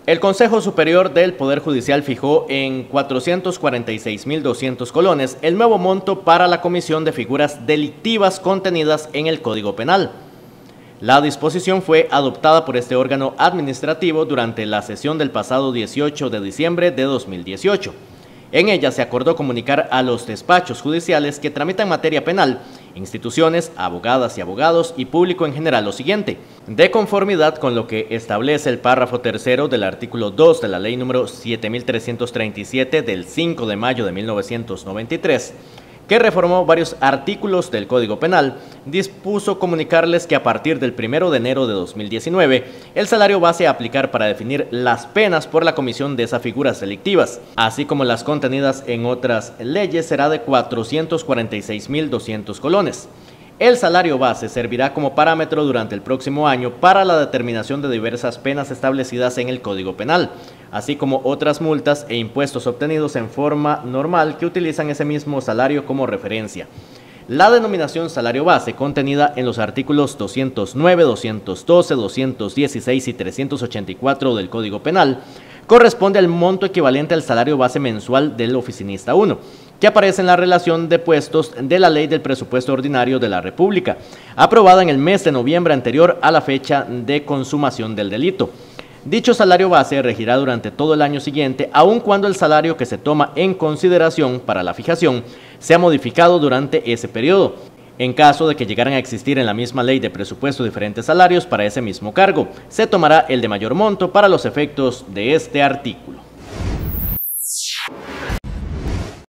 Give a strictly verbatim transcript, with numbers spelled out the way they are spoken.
El Consejo Superior del Poder Judicial fijó en cuatrocientos cuarenta y seis mil doscientos colones el nuevo monto para la comisión de figuras delictivas contenidas en el Código Penal. La disposición fue adoptada por este órgano administrativo durante la sesión del pasado dieciocho de diciembre de dos mil dieciocho. En ella se acordó comunicar a los despachos judiciales que tramitan materia penal, instituciones, abogadas y abogados y público en general lo siguiente: de conformidad con lo que establece el párrafo tercero del artículo dos de la ley número siete mil trescientos treinta y siete del cinco de mayo de mil novecientos noventa y tres, que reformó varios artículos del Código Penal, dispuso comunicarles que a partir del primero de enero de dos mil diecinueve, el salario base a aplicar para definir las penas por la comisión de esas figuras delictivas, así como las contenidas en otras leyes, será de cuatrocientos cuarenta y seis mil doscientos colones. El salario base servirá como parámetro durante el próximo año para la determinación de diversas penas establecidas en el Código Penal, así como otras multas e impuestos obtenidos en forma normal que utilizan ese mismo salario como referencia. La denominación salario base, contenida en los artículos doscientos nueve, doscientos doce, doscientos dieciséis y trescientos ochenta y cuatro del Código Penal, corresponde al monto equivalente al salario base mensual del oficinista uno, que aparece en la relación de puestos de la Ley del Presupuesto Ordinario de la República, aprobada en el mes de noviembre anterior a la fecha de consumación del delito. Dicho salario base regirá durante todo el año siguiente, aun cuando el salario que se toma en consideración para la fijación sea modificado durante ese periodo, en caso de que llegaran a existir en la misma ley de presupuesto diferentes salarios para ese mismo cargo. Se tomará el de mayor monto para los efectos de este artículo.